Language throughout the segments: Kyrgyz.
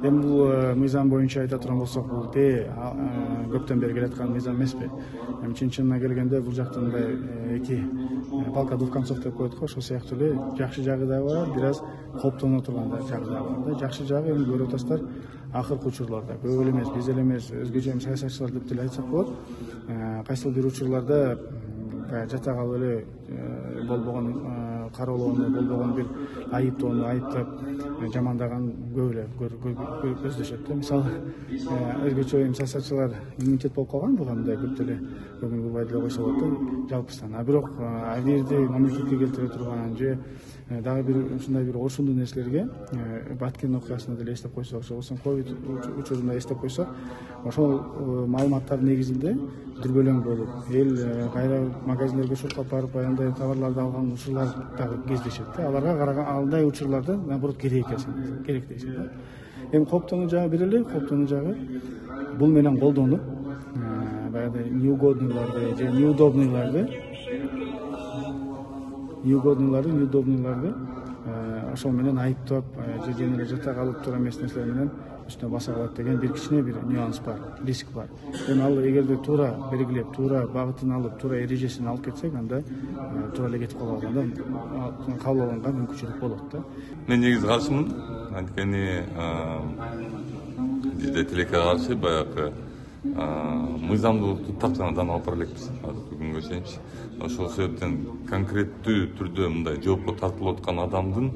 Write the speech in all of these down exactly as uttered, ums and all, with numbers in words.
Эми бул мыйзам боюнча айта турган болсок, бул те көптөн бери келаткан мыйзам эмеспи. Эми чын чынына келгенде бул жакта мындай эки палка двух концов деп коет го, ошол сыяктуу эле жакшы жагы да бар, бир аз кооптоно турган жагы да бар да. Жакшы жагы эми көрүп атасыздар, акыркы учурларда көп эле эмес, биз эле эмес, өзгөчө эми саясатчылар деп деле айтсак болот. Кайсыл бир учурларда жата калып эле болбогон кароолоону, болбогон бир айыптоону айыптап жамандаган көп эле көздөшөт да. Мисалы өзгөчө эми саясатчылар иммунитет болуп калган буга, мындай көп деле бүгүн кылбай деле койсо болот да жалпысынан. А бирок абийирди мамлекетке келтире турган же дагы бир ушундай бир ошондой нерселерге Баткен окуясына деле эстеп койсок, ошол ковид учурунда эстеп койсок, ошол маалыматтардын негизинде дүрбөлөң болуп, эл кайра магазиндерге шуркап барып аяндай товарларды алган учурлар дагы кездешет да. Аларга караган андай учурларда наоборот керек экен, керек дейсиң да. Эми кооптонуу жагы бир эле, кооптонуу жагы бул менен колдонуп, баягы неугодныйларды же неудобныйларды неугодныйларды, неудобныйларды ошол менен айыптап, же жана эле жата калып тура эмес нерселер менен үстүнө баса калат деген бир кичине бир нюанс бар, риск бар. Эми ал эгерде туура белгилеп, туура багытын алып, туура эрежесин алып кетсек, анда туура эле кетип калат, анда кабыл алганга мүмкүнчүлүк болот да. Мен негизи каршымын, анткени бизде тилекке каршы баягы мыйзамдуулукту так жанадан алып бара элекпиз бүгүнгө чейинчи. Ошол себептен конкреттүү түрдө мындай жоопко тартылып аткан адамдын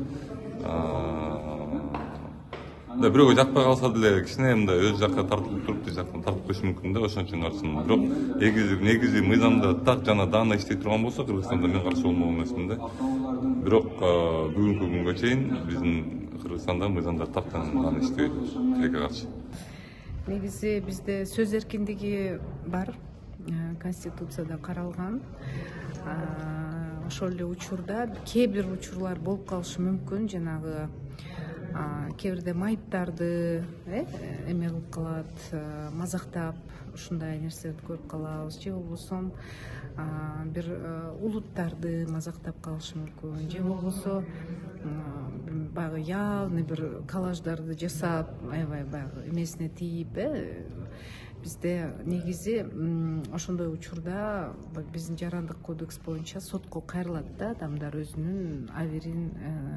мындай бирөөгө жакпай калса деле кичине мындай өз жакка тартылып туруп, тиз жактан тартып коюшу мүмкүн да, ошон үчүн каршымын. Бирок негизи негизи мыйзамда так жана даана иштей турган болсо, Кыргызстанда мен каршы болмок эмесмин да. Бирок бүгүнкү күнгө чейин биздин Кыргызстанда мыйзамдар так даана иштебейт тилекке каршы. Негизи бизде сөз эркиндиги бар, конституцияда каралган. Ошол эле учурда кээ бир учурлар болуп калышы мүмкүн, жанагы кээ бирде майыптарды эме кылып калат, мазактап ушундай нерселерди көрүп калабыз, же болбосо бир улуттарды мазактап калышы мүмкүн, же болбосо баягы явный бир коллаждарды жасап, аябай баягы эмесине тийип, бизде негизи ошондой учурда биздин жарандык кодекс боюнча сотко кайрылат да, адамдар өзүнүн абийирин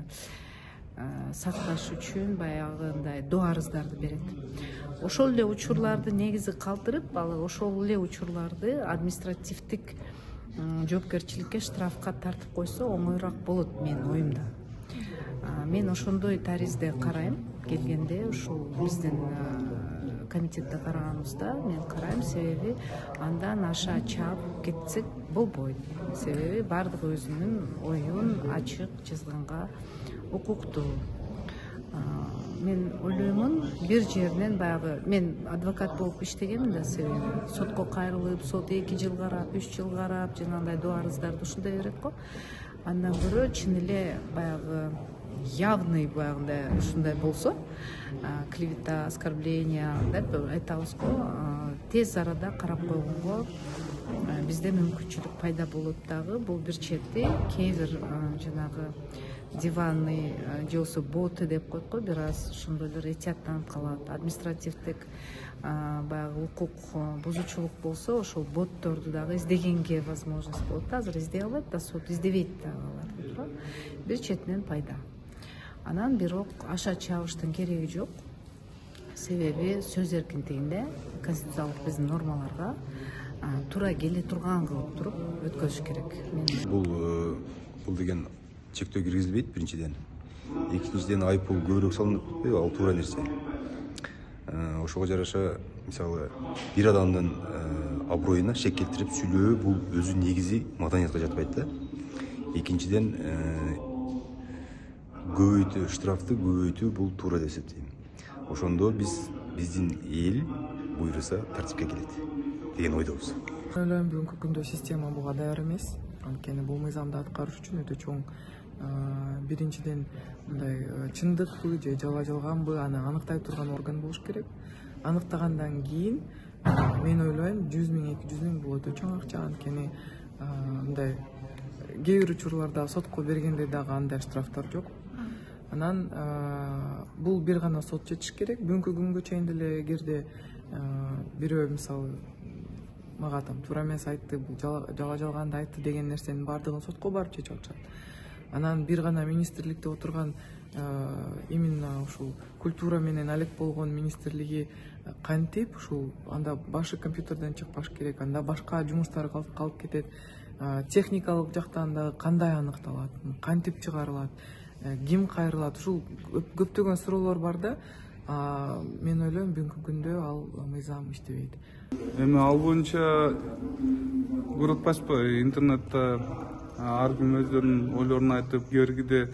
сакташ үчүн баягындай доо арыздарды берет. Ошол эле учурларды негизи калтырып, ал ошол эле учурларды административдик жоопкерчиликке, штрафка тартып койсо оңоюраак болот менин оюмда. Мен ошондой таризде карайм, келгенде ушул биздин комитетте караганыбызда мен карайм, себеби андан аша чаап кетсек болбойт. Себеби баардыгы өзүнүн оюн ачык жазганга укуктуу. Мен ойлоймун, бир жеринен баягы мен адвокат болуп иштегенмин да, себеби сотко кайрылып, сот эки жыл карап, үч жыл карап, жанагындай доо арыздарды ушундай берет го. Андан көрө чын эле баягы явный баягындай ушундай болсо, клевета, оскорбление деп айтабыз го, тез арада карап койгонго бизде мүмкүнчүлүк пайда болот дагы. Бул бир чети, кээ бир жанагы диванный же болбосо боты деп коет го, бир аз ошондойлор этияттанып калат. Административдик баягы укук бузуучулук болсо, ошол ботторду дагы издегенге возможность болот. Азыр издей албайт да, сот издебейт дагы алар. Бир четинен пайда. Анан бирок аша чабыштын кереги жок. Себеби сөз эркиндигинде конституциялык биздин нормаларга туура келе турган кылып туруп өткөрүш керек. Бул бул деген чектөө киргизилбейт биринчиден. Экинчиден айыппул көбүрөөк салынып атпайбы, ал туура нерсе. Ошого жараша, мисалы, бир адамдын аброюна шек келтирип сүйлөө бул өзү негизи маданиятка жатпайт да. Экинчиден көбөйтүү, штрафты көбөйтүү бул туура деп эсептейм. Ошондо биз биздин эл буйруса тартипке келет деген ойдобуз. Ойлойм, бүгүнкү күндө система буга даяр эмес. Анткени бул мыйзамды аткарыш үчүн өтө чоң биринчиден мындай чындыкпы же жала жалганбы аны аныктай турган орган болуш керек. Аныктагандан кийин мен ойлойм, жүз миң, эки жүз миң бул өтө чоң акча. Анткени мындай кээ бир учурларда сотко бергенде дагы андай штрафтар жок. Анан бул бир гана сот жетиш керек. Бүгүнкү күнгө чейин деле эгерде бирөө мисалы мага там туура эмес айтты, бул жала жалганды айтты деген нерсенин баардыгын сотко барып чечип алышат. Анан бир гана министрликте отурган именно ушул культура менен алек болгон министрлиги кантип ушул анда башы компьютерден чыкпаш керек, анда башка жумуштар калып кетет. Техникалык жактан дагы кандай аныкталат, кантип чыгарылат, ким кайрылат, ушул көптөгөн суроолор бар да. Мен ойлойм бүгүнкү күндө ал мыйзам иштебейт. Эми ал боюнча көрүп атпайсызбы, интернетте ар ким өздөрүнүн ойлорун айтып, кээ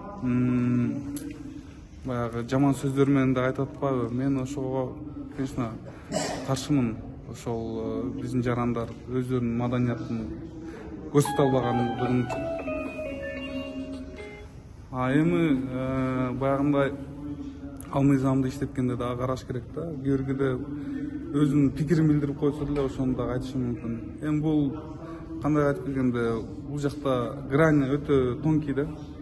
баягы жаман сөздөр менен да айтып атпайбы? Мен ошого конечно каршымын. Ошол биздин жарандар өздөрүнүн маданиятын көрсөтө албагандыгын. А эми баягындай ал мыйзамды иштеткенде дагы караш керек да. Кээ өзүнүн пикирин билдирип койсо деле ошону дагы айтышы мүмкүн. Эми бул кандай айтып келгенде, бул жакта грань өтө тонкий да.